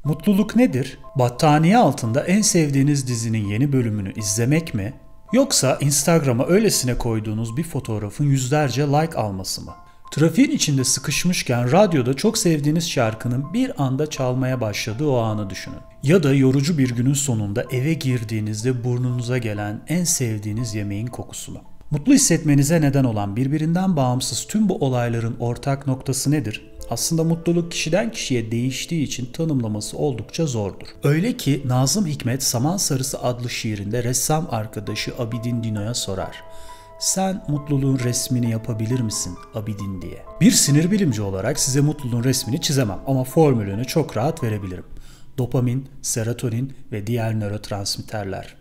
Mutluluk nedir? Battaniye altında en sevdiğiniz dizinin yeni bölümünü izlemek mi? Yoksa Instagram'a öylesine koyduğunuz bir fotoğrafın yüzlerce like alması mı? Trafiğin içinde sıkışmışken radyoda çok sevdiğiniz şarkının bir anda çalmaya başladığı o anı düşünün. Ya da yorucu bir günün sonunda eve girdiğinizde burnunuza gelen en sevdiğiniz yemeğin kokusunu. Mutlu hissetmenize neden olan birbirinden bağımsız tüm bu olayların ortak noktası nedir? Aslında mutluluk kişiden kişiye değiştiği için tanımlaması oldukça zordur. Öyle ki Nazım Hikmet Saman Sarısı adlı şiirinde ressam arkadaşı Abidin Dino'ya sorar. Sen mutluluğun resmini yapabilir misin Abidin diye. Bir sinir bilimci olarak size mutluluğun resmini çizemem ama formülünü çok rahat verebilirim. Dopamin, serotonin ve diğer nörotransmitterler.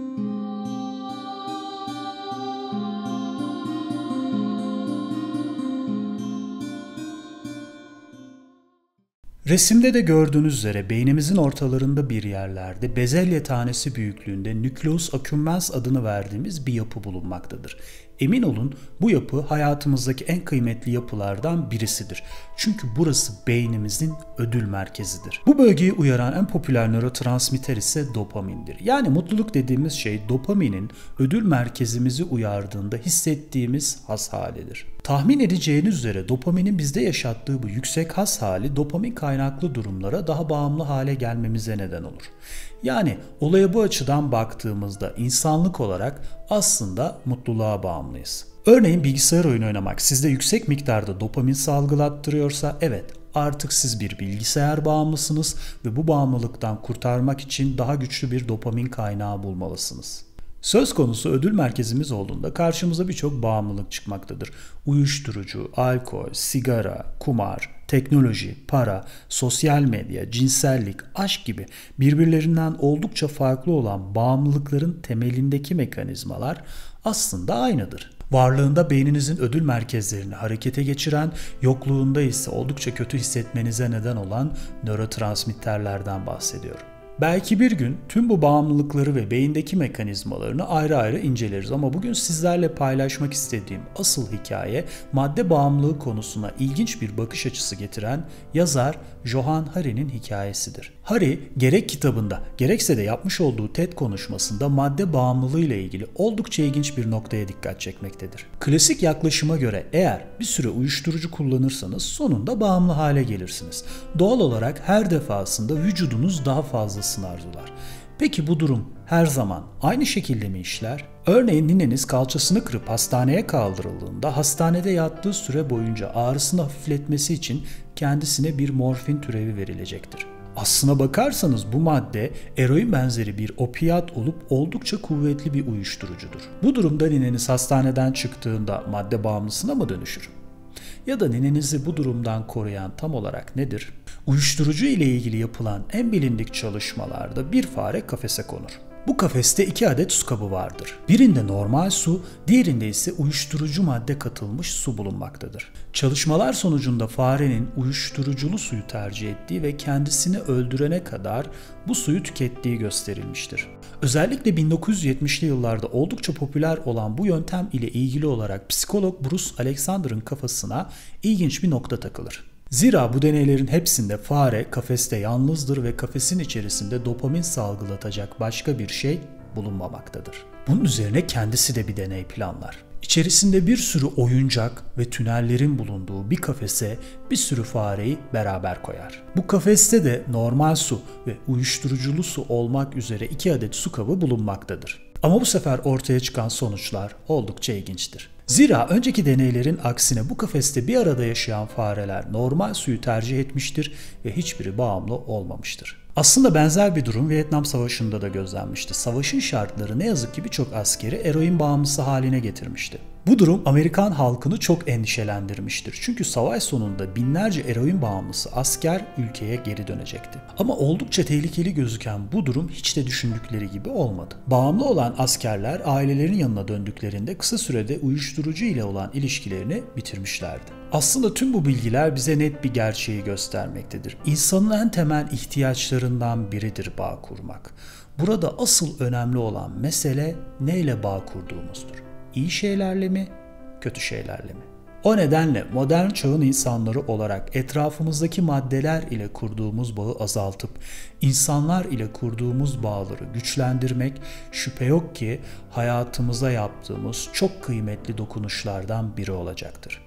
Resimde de gördüğünüz üzere beynimizin ortalarında bir yerlerde bezelye tanesi büyüklüğünde nükleus accumbens adını verdiğimiz bir yapı bulunmaktadır. Emin olun bu yapı hayatımızdaki en kıymetli yapılardan birisidir. Çünkü burası beynimizin ödül merkezidir. Bu bölgeyi uyaran en popüler nörotransmitter ise dopamindir. Yani mutluluk dediğimiz şey dopaminin ödül merkezimizi uyardığında hissettiğimiz haz halidir. Tahmin edeceğiniz üzere dopaminin bizde yaşattığı bu yüksek haz hali dopamin kaynaklı durumlara daha bağımlı hale gelmemize neden olur. Yani olaya bu açıdan baktığımızda insanlık olarak aslında mutluluğa bağımlıyız. Örneğin bilgisayar oyunu oynamak sizde yüksek miktarda dopamin salgılattırıyorsa evet artık siz bir bilgisayar bağımlısınız ve bu bağımlılıktan kurtarmak için daha güçlü bir dopamin kaynağı bulmalısınız. Söz konusu ödül merkezimiz olduğunda karşımıza birçok bağımlılık çıkmaktadır. Uyuşturucu, alkol, sigara, kumar, teknoloji, para, sosyal medya, cinsellik, aşk gibi birbirlerinden oldukça farklı olan bağımlılıkların temelindeki mekanizmalar aslında aynıdır. Varlığında beyninizin ödül merkezlerini harekete geçiren, yokluğunda ise oldukça kötü hissetmenize neden olan nörotransmitterlerden bahsediyorum. Belki bir gün tüm bu bağımlılıkları ve beyindeki mekanizmalarını ayrı ayrı inceleriz ama bugün sizlerle paylaşmak istediğim asıl hikaye madde bağımlılığı konusuna ilginç bir bakış açısı getiren yazar Johann Hari'nin hikayesidir. Hari gerek kitabında gerekse de yapmış olduğu TED konuşmasında madde bağımlılığı ile ilgili oldukça ilginç bir noktaya dikkat çekmektedir. Klasik yaklaşıma göre eğer bir süre uyuşturucu kullanırsanız sonunda bağımlı hale gelirsiniz. Doğal olarak her defasında vücudunuz daha fazlasını arzular. Peki bu durum her zaman aynı şekilde mi işler? Örneğin nineniz kalçasını kırıp hastaneye kaldırıldığında hastanede yattığı süre boyunca ağrısını hafifletmesi için kendisine bir morfin türevi verilecektir. Aslına bakarsanız bu madde eroin benzeri bir opiyat olup oldukça kuvvetli bir uyuşturucudur. Bu durumda nineniz hastaneden çıktığında madde bağımlısına mı dönüşür? Ya da ninenizi bu durumdan koruyan tam olarak nedir? Uyuşturucu ile ilgili yapılan en bilindik çalışmalarda bir fare kafese konur. Bu kafeste 2 adet su kabı vardır. Birinde normal su, diğerinde ise uyuşturucu madde katılmış su bulunmaktadır. Çalışmalar sonucunda farenin uyuşturuculu suyu tercih ettiği ve kendisini öldürene kadar bu suyu tükettiği gösterilmiştir. Özellikle 1970'li yıllarda oldukça popüler olan bu yöntem ile ilgili olarak psikolog Bruce Alexander'ın kafasına ilginç bir nokta takılır. Zira bu deneylerin hepsinde fare kafeste yalnızdır ve kafesin içerisinde dopamin salgılatacak başka bir şey bulunmamaktadır. Bunun üzerine kendisi de bir deney planlar. İçerisinde bir sürü oyuncak ve tünellerin bulunduğu bir kafese bir sürü fareyi beraber koyar. Bu kafeste de normal su ve uyuşturuculu su olmak üzere 2 adet su kabı bulunmaktadır. Ama bu sefer ortaya çıkan sonuçlar oldukça ilginçtir. Zira önceki deneylerin aksine bu kafeste bir arada yaşayan fareler normal suyu tercih etmiştir ve hiçbiri bağımlı olmamıştır. Aslında benzer bir durum Vietnam Savaşı'nda da gözlenmişti. Savaşın şartları ne yazık ki birçok askeri eroin bağımlısı haline getirmişti. Bu durum Amerikan halkını çok endişelendirmiştir. Çünkü savaş sonunda binlerce eroin bağımlısı asker ülkeye geri dönecekti. Ama oldukça tehlikeli gözüken bu durum hiç de düşündükleri gibi olmadı. Bağımlı olan askerler ailelerin yanına döndüklerinde kısa sürede uyuşturucu ile olan ilişkilerini bitirmişlerdi. Aslında tüm bu bilgiler bize net bir gerçeği göstermektedir. İnsanın en temel ihtiyaçlarından biridir bağ kurmak. Burada asıl önemli olan mesele neyle bağ kurduğumuzdur. İyi şeylerle mi, kötü şeylerle mi? O nedenle modern çağın insanları olarak etrafımızdaki maddeler ile kurduğumuz bağı azaltıp insanlar ile kurduğumuz bağları güçlendirmek şüphe yok ki hayatımıza yaptığımız çok kıymetli dokunuşlardan biri olacaktır.